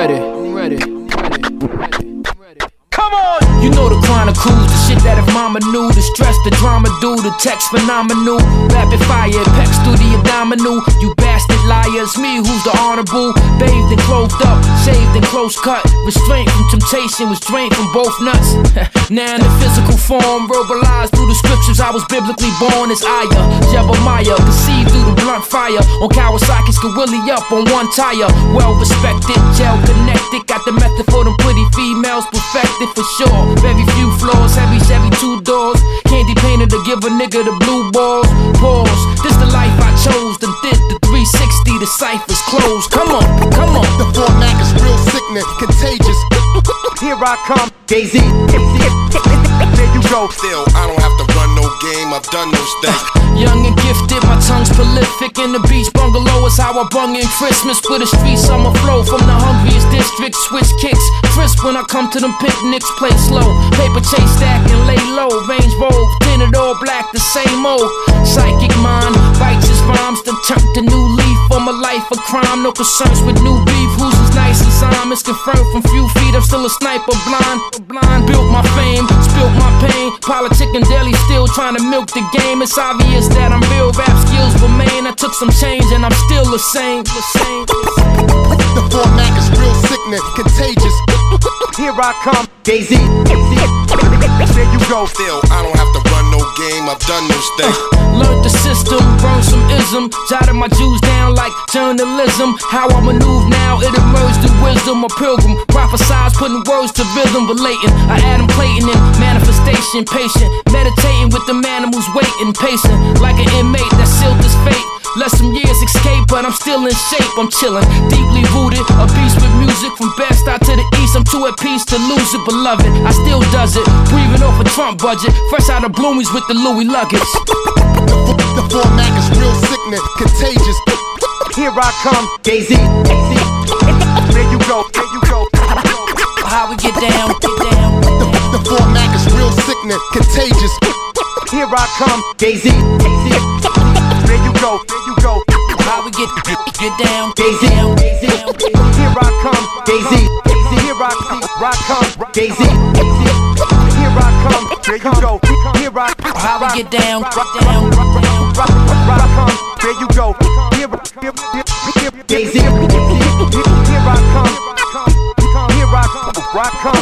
ready. Come on! You know the chronicles, the shit that if mama knew, the stress, the drama do, the text phenomenal, rapid fire, pecs through the abdominal. You bastard liars, me who's the honorable, bathed and clothed up, shaved and close cut, restraint from temptation was drained from both nuts. Now in the physical form, verbalized through the scriptures, I was biblically born as Aya, Jebemiah, conceived through the blunt fire, on Kawasaki's Gorilla up on one tire, well respected, gel connected, got the method for them pretty females perfected for sure. Very few floors, heavy Chevy 2 doors, candy painted to give a nigga the blue balls. Pause, this the life I chose, then did the 360, the ciphers closed. Come on, come on. The format is real sickness, contagious. Here I come, Daisy. there you go. Still, I don't have to run no game, I've done those things. Young and gifted, my tongue's prolific. In the beach bungalow is how I brung in Christmas. With a street summer flow from the hungriest district. Switch kicks, crisp when I come to them picnics. Play slow, paper chase stack and lay low. Range road, tinted all black, the same old. Psychic mind, righteous rhymes, then turned a new leaf for my life of crime. No concerns with new beef, who's as nice as I'm. It's confirmed from few feet, I'm still a sniper blind. Built my fame, spilt my pain. Politic and daily still trying to milk the game. It's obvious that I'm real, rap skills remain. I took some change and I'm still the same. The format is real sickness, contagious. Here I come, Daisy. there you go. Still, I don't have to run no game, I've done those things. Learned the system, burned some ism, jotted my Jews down like journalism. How I maneuver now, it emerged through wisdom. A pilgrim, prophesize, putting words to rhythm, relating. I Adam Clayton in manifestation, patient, meditating with the animals waiting, pacing like an inmate that sealed his fate. Let some years escape, but I'm still in shape. I'm chilling, deeply rooted, a beast with music from best out to the east. I'm too at peace to lose it, beloved. I still does it, breathing off a Trump budget, fresh out of Bloomies with the Louis luggage. The format is real sickness, contagious. Here I come, Daisy. there you go, there you go. How we get down, The format is real sickness, contagious. Here I come, Daisy. there you go, there you go. How we get down, Daisy. Here I come, Daisy. here I come, Daisy. here I come, there you go. Here I how we get down, there you go. Daisy. Here I come, here I come.